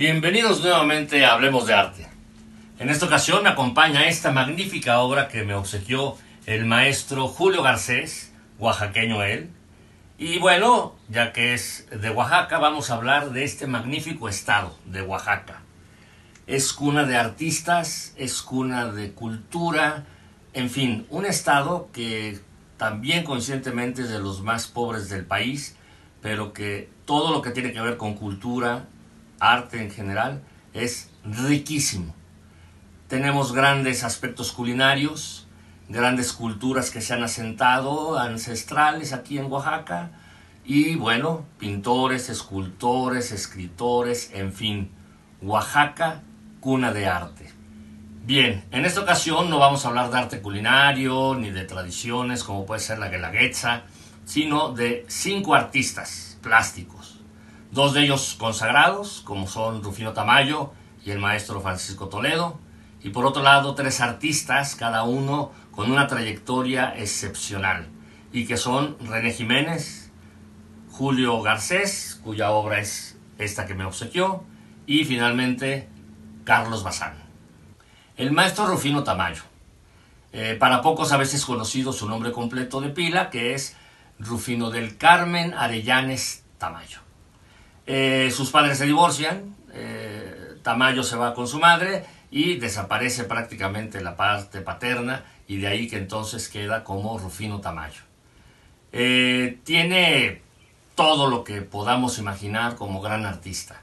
Bienvenidos nuevamente a Hablemos de Arte. En esta ocasión me acompaña esta magnífica obra que me obsequió el maestro Julio Garcés, oaxaqueño él. Y bueno, ya que es de Oaxaca, vamos a hablar de este magnífico estado de Oaxaca. Es cuna de artistas, es cuna de cultura, en fin, un estado que también coincidentemente es de los más pobres del país, pero que todo lo que tiene que ver con cultura, arte en general, es riquísimo. Tenemos grandes aspectos culinarios, grandes culturas que se han asentado, ancestrales aquí en Oaxaca, y bueno, pintores, escultores, escritores, en fin, Oaxaca, cuna de arte. Bien, en esta ocasión no vamos a hablar de arte culinario, ni de tradiciones como puede ser la guelaguetza, sino de 5 artistas plásticos. 2 de ellos consagrados, como son Rufino Tamayo y el maestro Francisco Toledo, y por otro lado 3 artistas, cada uno con una trayectoria excepcional, y que son René Jiménez, Julio Garcés, cuya obra es esta que me obsequió, y finalmente Carlos Bazán. El maestro Rufino Tamayo, para pocos a veces conocido su nombre completo de pila, que es Rufino del Carmen Arellanes Tamayo. Sus padres se divorcian, Tamayo se va con su madre y desaparece prácticamente la parte paterna, y de ahí que entonces queda como Rufino Tamayo. Tiene todo lo que podamos imaginar como gran artista.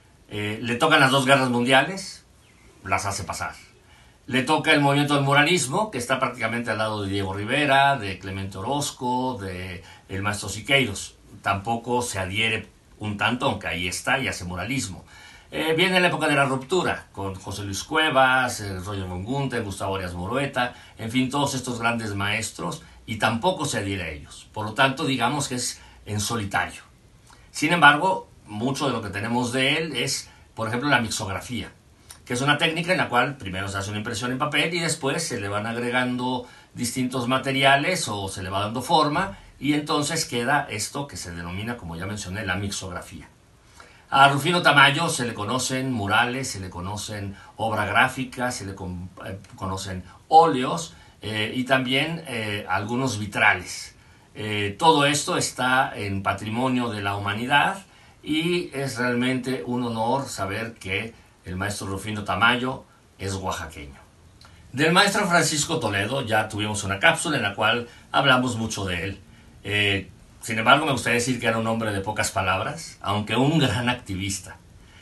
Le tocan las 2 guerras mundiales, las hace pasar. Le toca el movimiento del muralismo, que está prácticamente al lado de Diego Rivera, de Clemente Orozco, de el maestro Siqueiros. Tampoco se adhiere un tanto, aunque ahí está y hace muralismo. Viene la época de la ruptura, con José Luis Cuevas, Roger von Gunther, Gustavo Arias Morueta, en fin, todos estos grandes maestros, y tampoco se adhiere a ellos. Por lo tanto, digamos que es en solitario. Sin embargo, mucho de lo que tenemos de él es, por ejemplo, la mixografía, que es una técnica en la cual primero se hace una impresión en papel y después se le van agregando distintos materiales o se le va dando forma, y entonces queda esto que se denomina, como ya mencioné, la mixografía. A Rufino Tamayo se le conocen murales, se le conocen obra gráfica, se le conocen óleos y también algunos vitrales. Todo esto está en patrimonio de la humanidad, y es realmente un honor saber que el maestro Rufino Tamayo es oaxaqueño. Del maestro Francisco Toledo ya tuvimos una cápsula en la cual hablamos mucho de él. Sin embargo, me gustaría decir que era un hombre de pocas palabras, aunque un gran activista.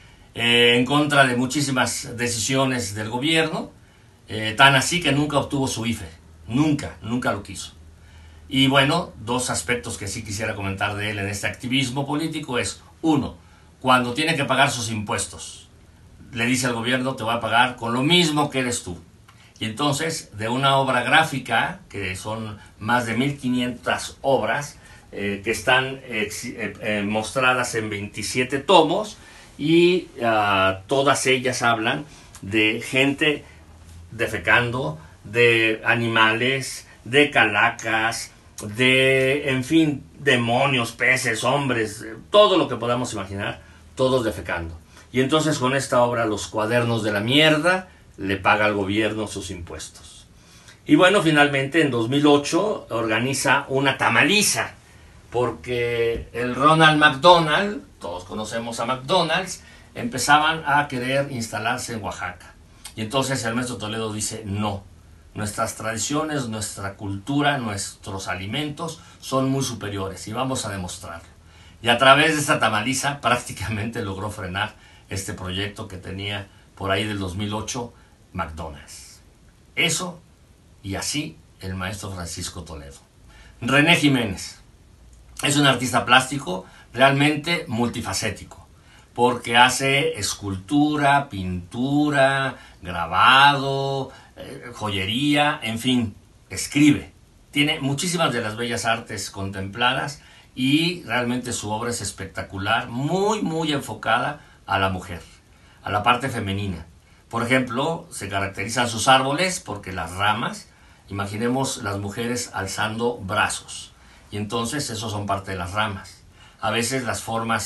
En contra de muchísimas decisiones del gobierno, tan así que nunca obtuvo su IFE. Nunca lo quiso. Y bueno, 2 aspectos que sí quisiera comentar de él en este activismo político es: 1, cuando tiene que pagar sus impuestos, le dice al gobierno: te voy a pagar con lo mismo que eres tú. Y entonces, de una obra gráfica, que son más de 1500 obras, que están mostradas en 27 tomos, y todas ellas hablan de gente defecando, de animales, de calacas, de, en fin, demonios, peces, hombres, todo lo que podamos imaginar, todos defecando. Y entonces con esta obra, Los Cuadernos de la Mierda, le paga al gobierno sus impuestos. Y bueno, finalmente en 2008 organiza una tamaliza, porque el Ronald McDonald, todos conocemos a McDonald's, empezaban a querer instalarse en Oaxaca. Y entonces el maestro Toledo dice: no, nuestras tradiciones, nuestra cultura, nuestros alimentos son muy superiores, y vamos a demostrarlo. Y a través de esta tamaliza prácticamente logró frenar este proyecto que tenía por ahí del 2008 McDonald's. Eso y así el maestro Francisco Toledo. René Jiménez es un artista plástico realmente multifacético, porque hace escultura, pintura, grabado, joyería, en fin, escribe. Tiene muchísimas de las bellas artes contempladas, y realmente su obra es espectacular, muy enfocada a la mujer, a la parte femenina. Por ejemplo, se caracterizan sus árboles porque las ramas, imaginemos las mujeres alzando brazos, y entonces esos son parte de las ramas. A veces las formas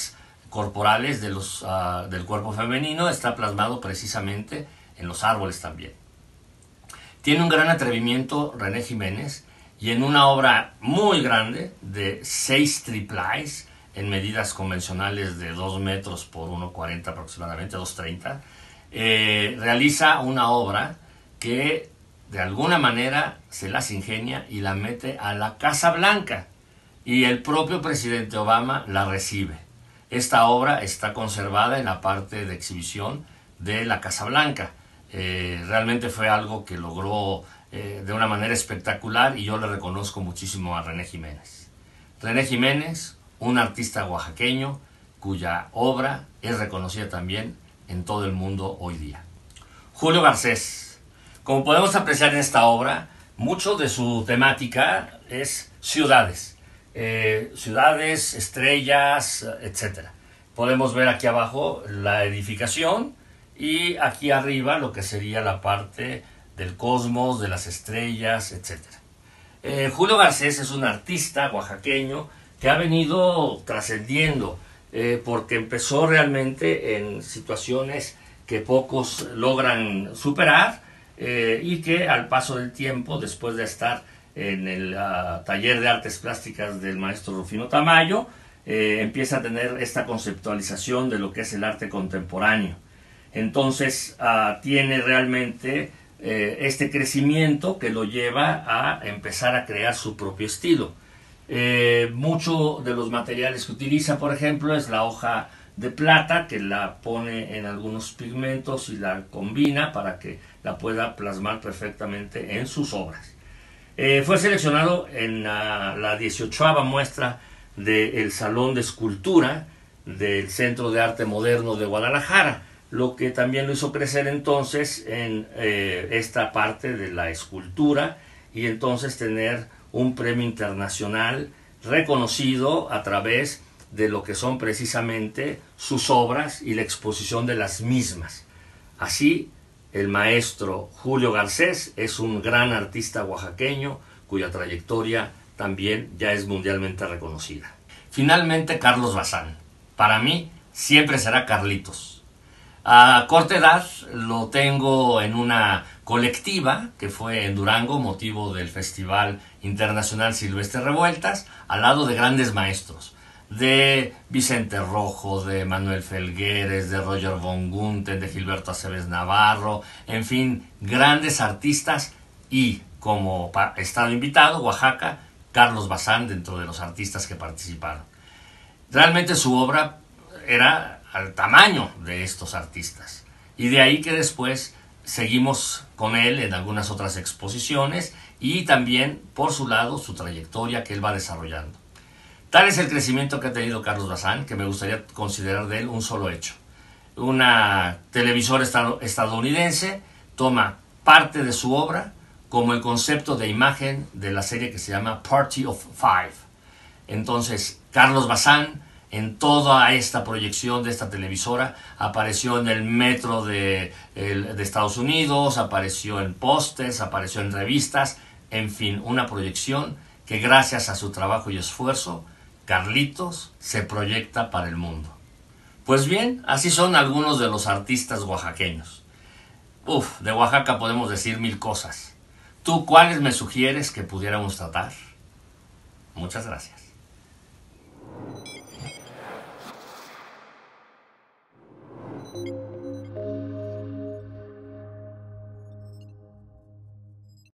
corporales del cuerpo femenino está plasmado precisamente en los árboles también. Tiene un gran atrevimiento René Jiménez, y en una obra muy grande de 6 triplais en medidas convencionales de 2 metros por 1,40 aproximadamente, 2,30, realiza una obra que de alguna manera se las ingenia y la mete a la Casa Blanca, y el propio presidente Obama la recibe. Esta obra está conservada en la parte de exhibición de la Casa Blanca. Realmente fue algo que logró de una manera espectacular, y yo le reconozco muchísimo a René Jiménez. René Jiménez, un artista oaxaqueño cuya obra es reconocida también en todo el mundo hoy día. Julio Garcés. Como podemos apreciar en esta obra, mucho de su temática es ciudades. Ciudades, estrellas, etc. Podemos ver aquí abajo la edificación y aquí arriba lo que sería la parte del cosmos, de las estrellas, etc. Julio Garcés es un artista oaxaqueño que ha venido trascendiendo porque empezó realmente en situaciones que pocos logran superar y que al paso del tiempo, después de estar en el taller de artes plásticas del maestro Rufino Tamayo, empieza a tener esta conceptualización de lo que es el arte contemporáneo. Entonces tiene realmente este crecimiento que lo lleva a empezar a crear su propio estilo. Mucho de los materiales que utiliza, por ejemplo, es la hoja de plata, que la pone en algunos pigmentos y la combina para que la pueda plasmar perfectamente en sus obras. Fue seleccionado en la 18ª muestra del Salón de Escultura del Centro de Arte Moderno de Guadalajara, lo que también lo hizo crecer entonces en esta parte de la escultura, y entonces tener un premio internacional reconocido a través de lo que son precisamente sus obras y la exposición de las mismas. Así, el maestro Julio Garcés es un gran artista oaxaqueño cuya trayectoria también ya es mundialmente reconocida. Finalmente, Carlos Bazán. Para mí siempre será Carlitos. A corta edad lo tengo en una colectiva que fue en Durango, motivo del Festival Internacional Silvestre Revueltas, al lado de grandes maestros, de Vicente Rojo, de Manuel Felgueres, de Roger von Gunther, de Gilberto Aceves Navarro, en fin, grandes artistas, y como estado invitado, Oaxaca, Carlos Bazán, dentro de los artistas que participaron. Realmente su obra era al tamaño de estos artistas, y de ahí que después seguimos con él en algunas otras exposiciones, y también por su lado su trayectoria que él va desarrollando. Tal es el crecimiento que ha tenido Carlos Bazán, que me gustaría considerar de él un solo hecho. Una televisora estadounidense toma parte de su obra como el concepto de imagen de la serie que se llama Party of Five. Entonces, Carlos Bazán, en toda esta proyección de esta televisora, apareció en el metro de Estados Unidos, apareció en pósters, apareció en revistas, en fin, una proyección que gracias a su trabajo y esfuerzo, Carlitos se proyecta para el mundo. Pues bien, así son algunos de los artistas oaxaqueños. De Oaxaca podemos decir mil cosas. ¿Tú cuáles me sugieres que pudiéramos tratar? Muchas gracias.